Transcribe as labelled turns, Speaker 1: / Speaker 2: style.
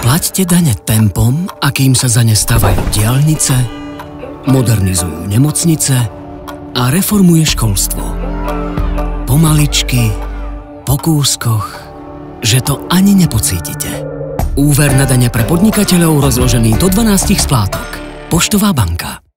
Speaker 1: Plaťte dane tempom, akým sa za ne stavajú diaľnice, modernizujú nemocnice a reformuje školstvo. Pomaličky, po kúskoch, že to ani nepocítite. Úver na dane pre podnikateľov rozložený do 12 splátok. Poštová banka.